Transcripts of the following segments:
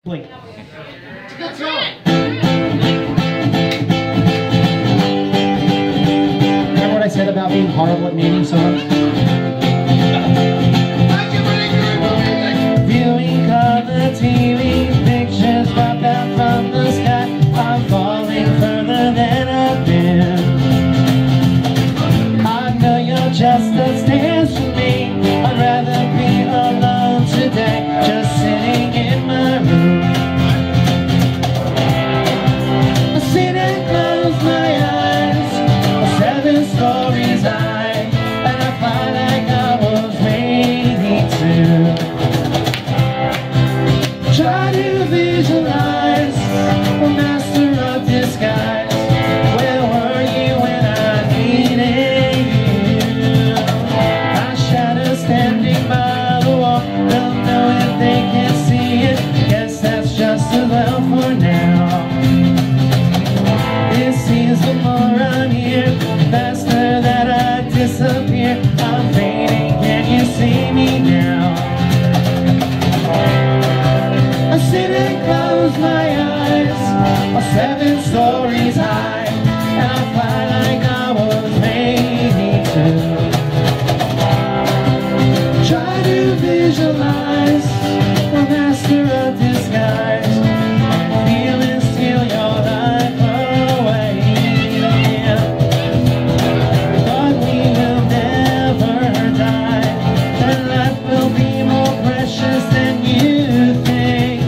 Wait. It's a good song. Remember what I said about being horrible at naming songs? Viewing on the TV, pictures pop out from the sky. I'm falling further than I've been. I know you're just a stance for me. I'd rather be alone today, just sitting in my room. I sit and close my eyes, 7 stories high, and I fly like I was ready to. Try to visualize a master of disguise. Where were you when I needed you? My shadow standing by the wall, don't know if they can see it. Guess that's just as well for now. It seems the more I'm here, the faster that I disappear. I'm fading, can you see me now? I sit and close my eyes, 7 stories high, and I fly like I was made to. Try to visualize a master of disguise, and feel and steal your life away. But we will never die, and life will be more precious than you think.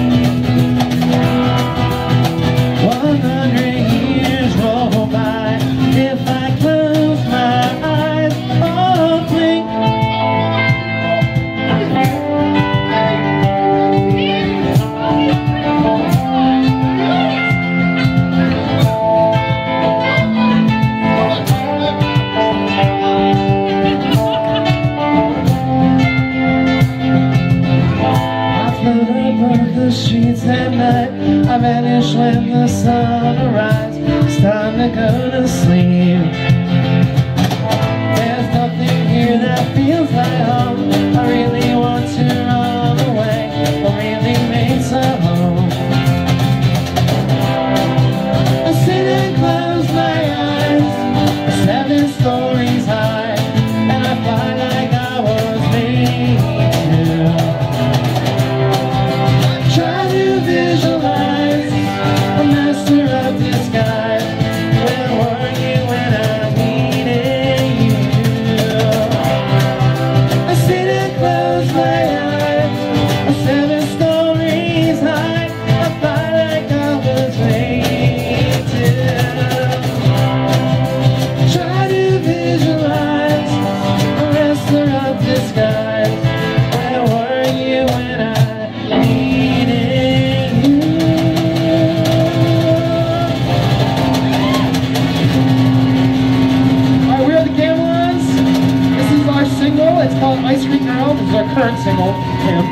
100 years roll by, if I close my eyes, I'll blink. I float above the streets at night, I vanish when the sun arrives. It's time to go to sleep. There's nothing here that feels like home. I really want to run away, but really makes a home. I sit and close my eyes, 7 stories high, and I fly like I was made to. Try to visualize a master of disguise. Where were you when I needed you? I sit and close my eyes, 7 stories high. I fly like I was made to. Try to visualize a master of disguise. Where were you when I needed you? Alright, we are the Gamilons. This is our single. It's called Ice Cream Girl. This is our current single, Kim.